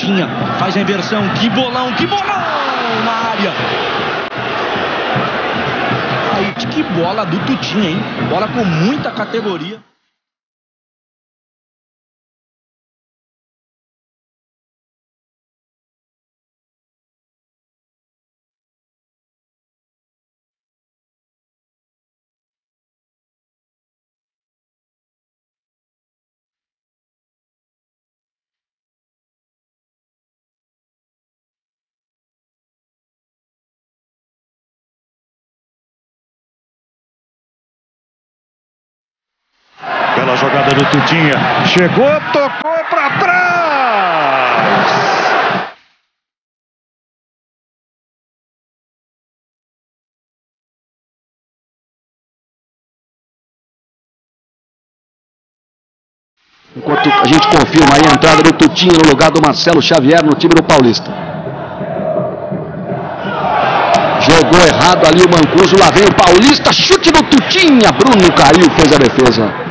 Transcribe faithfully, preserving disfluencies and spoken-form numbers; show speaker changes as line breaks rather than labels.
Tutinha faz a inversão, que bolão, que bolão na área. Aí, que bola do Tutinha, hein? Bola com muita categoria.
Bela jogada do Tutinha. Chegou, tocou para trás.
Enquanto a gente confirma aí a entrada do Tutinha no lugar do Marcelo Xavier no time do Paulista. Jogou errado ali o Mancuso, lá vem o Paulista, chute do Tutinha. Bruno caiu, fez a defesa.